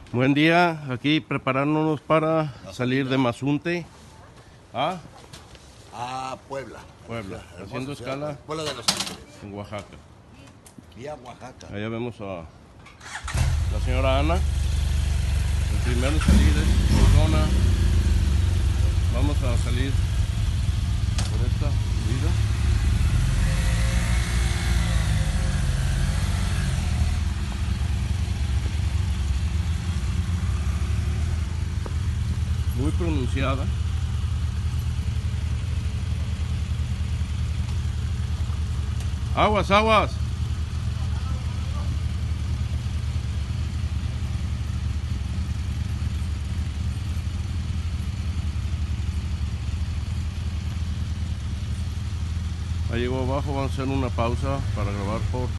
Buen día, aquí preparándonos para salir de Mazunte a Puebla. Puebla, Hermosa haciendo ciudad, escala Puebla de Los Ángeles. en Oaxaca. Vía Oaxaca. Allá vemos a la señora Ana. El primero en salir es Corona. Vamos a salir por esta subida. Muy pronunciada. Aguas, aguas. Ahí llegó abajo, vamos a hacer una pausa para grabar por